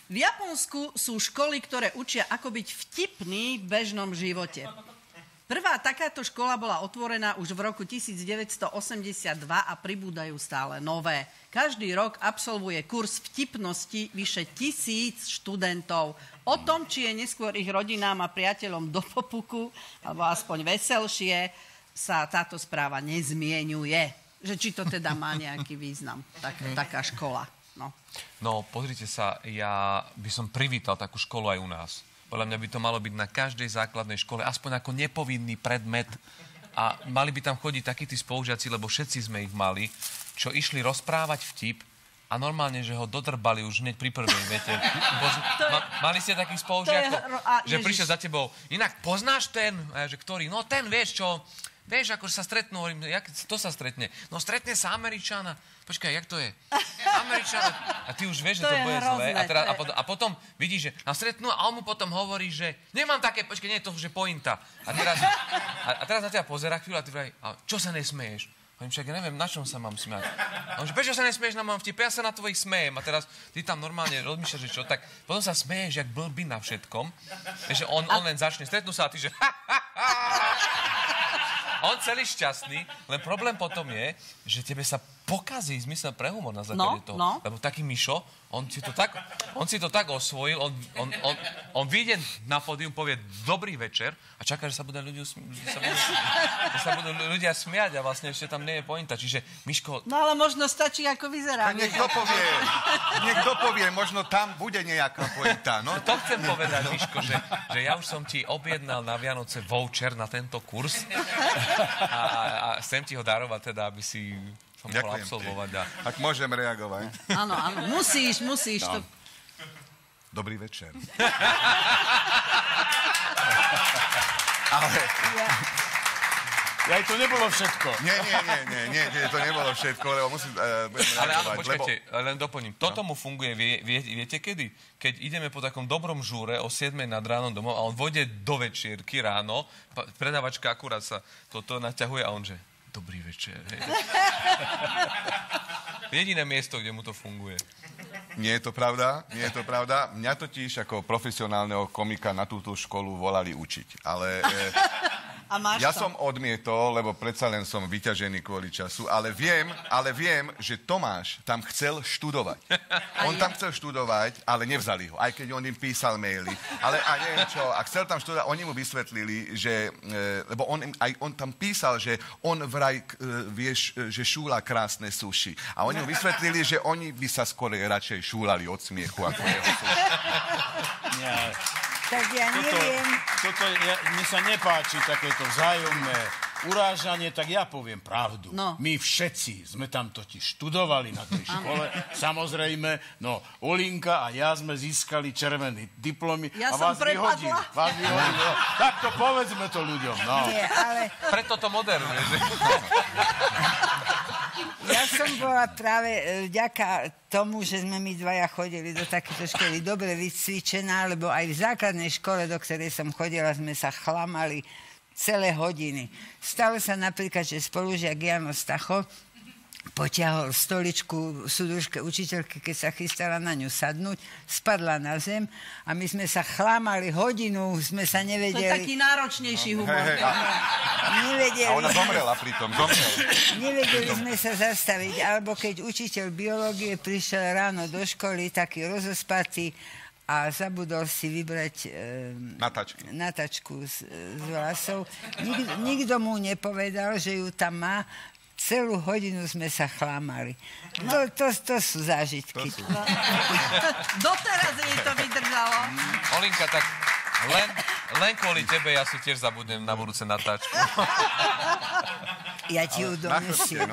V Japonsku sú školy, ktoré učia, ako byť vtipný v bežnom živote. Prvá takáto škola bola otvorená už v roku 1982 a pribúdajú stále nové. Každý rok absolvuje kurz vtipnosti vyše 1000 študentov. O tom, či je neskôr ich rodinám a priateľom do popuku, alebo aspoň veselšie, sa táto správa nezmienuje. Že či to teda má nejaký význam, taká škola. No, pozrite sa, ja by som privítal takú školu aj u nás. Podľa mňa by to malo byť na každej základnej škole, aspoň ako nepovinný predmet. A mali by tam chodiť takí tí spolužiaci, lebo všetci sme ich mali, čo išli rozprávať vtip a normálne, že ho dodrbali už hneď pri prvej, viete. Mali ste takých spolužiakov, že prišiel za tebou. Inak poznáš ten, že ktorý? No ten, vieš čo... Vieš, ako sa stretnú, hovorím, to sa stretne? No stretne sa Američana. Počkaj, jak to je? Američana. A ty už vieš, že to bude zlé. A potom vidíš, že nás stretnú a on mu potom hovorí, že nemám také, počkaj, nie je to, že pointa. A teraz na teba pozerá chvíľu a ty vraví, a čo sa nesmeješ? Hovorím, však ja neviem, na čom sa mám smiať. A on že, prečo sa nesmieš na môjom vtipe? Ja sa na tvojich smejem. A teraz ty tam normálne rozmýšľaš, že čo, tak potom sa smeješ, jak blbý na všetkom. Vieš, že on len začne, stretnú sa a ty, že on celý šťastný, len problém potom je, že tebe sa pokazí zmysel pre humor na základe toho. Lebo taký Mišo, on si to tak osvojil, on vyjde na pódium, povie dobrý večer a čaká, že sa budú ľudia smiať a vlastne ešte tam nie je pointa. Čiže Miško... No ale možno stačí, ako vyzerá. Niekto povie, možno tam bude nejaká pointa. No? To chcem povedať, Miško, že ja už som ti objednal na Vianoce voucher na tento kurz a chcem ti ho darovať teda, aby si som mohol absolvovať. Ak môžem reagovať. Áno, musíš. To... Dobrý večer. Ale... Aj to nebolo všetko. Nie, to nebolo všetko, lebo musím... Ale áno, počkajte, len doplním. Toto mu funguje, viete kedy? Keď ideme po takom dobrom žúre o 7 nad ránom domov a on vojde do večierky ráno, predávačka akurát sa toto naťahuje a on že... Dobrý večer. Jediné miesto, kde mu to funguje. Nie je to pravda. Mňa totiž ako profesionálneho komika na túto školu volali učiť. Ale ja som odmietol, lebo predsa len som vyťažený kvôli času, ale viem, že Tomáš tam chcel študovať. On tam chcel študovať, ale nevzali ho, aj keď on im písal maily. Ale a neviem čo, a chcel tam študovať, oni mu vysvetlili, že, lebo on tam písal, že on vraj, vieš, že šúla krásne suši. A oni mu vysvetlili, že oni by sa skôr radšej šúlali od smiechu, ako jeho suši. Tak ja neviem. Mne sa nepáči takéto vzájomné urážanie, tak ja poviem pravdu. No. My všetci sme tam totiž študovali na tej škole, samozrejme, no Olinka a ja sme získali červené diplomy a vás vyhodili. Tak to povedzme to ľuďom. No. Nie, ale... Preto to modernuje. Ja som bola práve vďaka tomu, že sme my dvaja chodili do takéto školy dobre vycvičená, lebo aj v základnej škole, do ktorej som chodila, sme sa chlamali celé hodiny. Stalo sa napríklad, že spolužiak Jano Stacho potiahol stoličku súdružke učiteľky, keď sa chystala na ňu sadnúť, spadla na zem a my sme sa chlámali hodinu, sme sa nevedeli... To je taký náročnejší humor. A ona zomrela pritom, Nevedeli sme sa zastaviť, alebo keď učiteľ biológie prišiel ráno do školy, taký rozospatý, a zabudol si vybrať natačku z vlasov. Nikto mu nepovedal, že ju tam má. Celú hodinu sme sa chlámali. To sú zážitky. Doteraz jej to vydržalo. Olinka, tak len kvôli tebe ja si tiež zabudnem na budúce natáčku. Ja ti ju donesiem.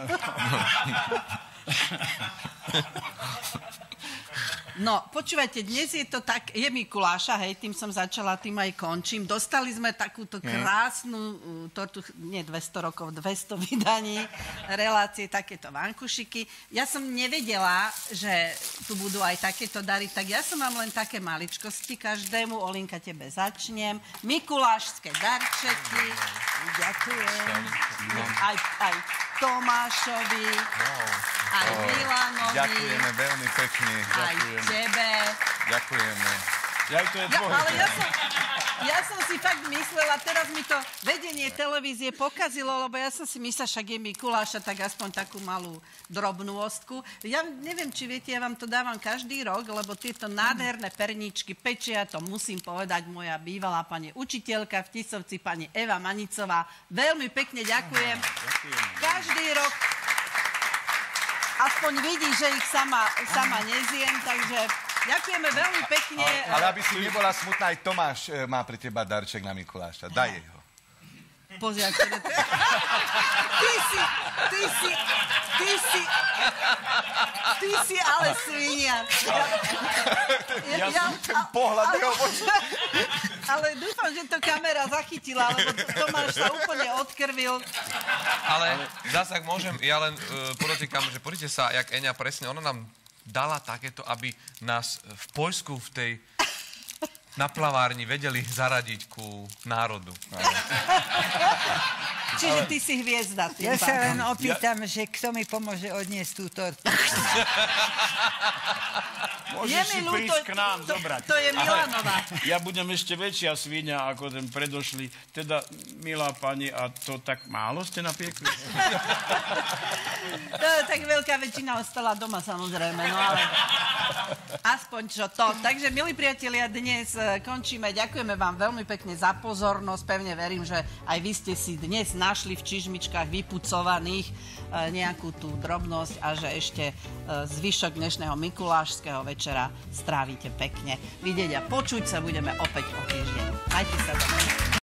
No, počúvajte, dnes je to tak, je Mikuláša, hej, tým som začala, tým aj končím. Dostali sme takúto krásnu tortu, nie 200 rokov, 200 vydaní, relácie, takéto vankušiky. Ja som nevedela, že tu budú aj takéto dary, tak ja som mám len také maličkosti každému. Olinka, tebe začnem. Mikulášské darčeky. Ďakujem. Aj Tomášovi, aj Milanovi. Ďakujeme veľmi pekne. Aj tebe. Ďakujeme. Ja som si fakt myslela, teraz mi to vedenie televízie pokazilo, lebo ja som si myslela, však je Mikuláša, tak aspoň takú malú drobnú ostku. Ja neviem, či viete, ja vám to dávam každý rok, lebo tieto nádherné perničky pečia, to musím povedať, moja bývalá pani učiteľka v Tisovci, pani Eva Manicová. Veľmi pekne ďakujem. Každý rok aspoň vidí, že ich sama nezjem, takže ďakujeme veľmi pekne. Ale aby si nebola smutná, aj Tomáš má pre teba darček na Mikuláša. Daj jej ho. Pozri, ako to... Ty si ale svinia. Ja som ten pohľad jeho očí. Ale dúfam, že to kamera zachytila, lebo Tomáš sa úplne odkrvil. Ale zase, ak môžem, ja len podotýkam, že pozrite sa, jak Eňa presne, ona nám dala takéto, aby nás v Poľsku v tej na plavárni vedeli zaradiť ku národu. Čiže ty si hviezda. Ja sa len opýtam, že kto mi pomôže odniesť tú tortu. Môžeš si prísť k nám zobrať. To je Milanová. Ja budem ešte väčšia svíňa ako ten predošlý. Teda, milá pani, a to tak málo ste napiekli? Tak veľká väčšina ostala doma, samozrejme. No ale aspoň čo to. Takže, milí priatelia, dnes končíme. Ďakujeme vám veľmi pekne za pozornosť. Pevne verím, že aj vy ste si dnes našli v čižmičkách vypucovaných nejakú tú drobnosť a že ešte zvyšok dnešného mikulášskeho večera strávite pekne. Vidieť a počuť sa budeme opäť o týždeň. Majte sa dobre.